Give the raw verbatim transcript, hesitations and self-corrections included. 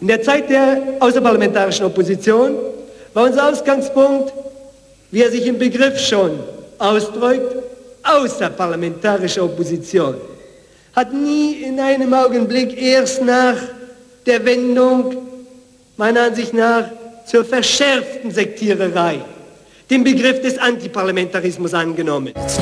In der Zeit der außerparlamentarischen Opposition war unser Ausgangspunkt, wie er sich im Begriff schon ausdrückt, außerparlamentarische Opposition. Hat nie in einem Augenblick erst nach der Wendung, meiner Ansicht nach, zur verschärften Sektiererei den Begriff des Antiparlamentarismus angenommen.